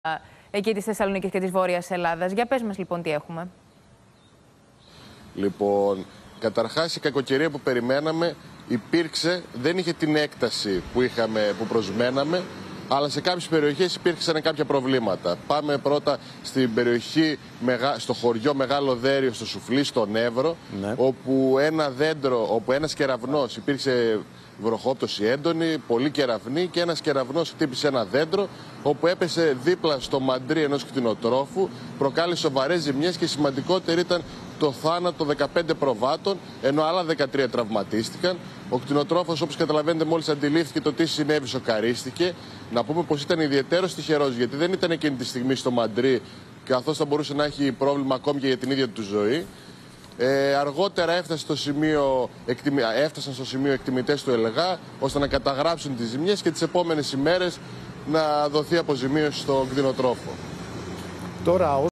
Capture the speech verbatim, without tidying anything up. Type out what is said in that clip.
εκεί της Θεσσαλονίκης και της Βόρειας Ελλάδας. Για πες μας λοιπόν τι έχουμε. Λοιπόν, καταρχάς η κακοκαιρία που περιμέναμε υπήρξε, δεν είχε την έκταση που, είχαμε, που προσμέναμε, αλλά σε κάποιες περιοχές υπήρξαν κάποια προβλήματα. Πάμε πρώτα στην περιοχή, στο χωριό Μεγάλο Δέριο, στο Σουφλί, στον Εύρο, ναι. όπου ένα δέντρο, όπου ένας κεραυνός, υπήρξε βροχόπτωση έντονη, πολύ κεραυνή και ένας κεραυνός χτύπησε ένα δέντρο, όπου έπεσε δίπλα στο μαντρί ενός κτηνοτρόφου, προκάλεσε σοβαρές ζημιές και σημαντικότερη ήταν το θάνατο δεκαπέντε προβάτων, ενώ άλλα δεκατρία τραυματίστηκαν. Ο κτηνοτρόφος, όπως καταλαβαίνετε, μόλις αντιλήφθηκε το τι συνέβη, σοκαρίστηκε. Να πούμε πως ήταν ιδιαίτερος τυχερός, γιατί δεν ήταν εκείνη τη στιγμή στο μαντρί, καθώς θα μπορούσε να έχει πρόβλημα ακόμη και για την ίδια του ζωή. Ε, αργότερα έφτασε στο σημείο, εκτιμη, έφτασαν στο σημείο εκτιμητές του ΕΛΓΑ, ώστε να καταγράψουν τις ζημιές και τις επόμενες ημέρες να δοθεί αποζημίωση στον κτηνοτρόφο. Τώρα,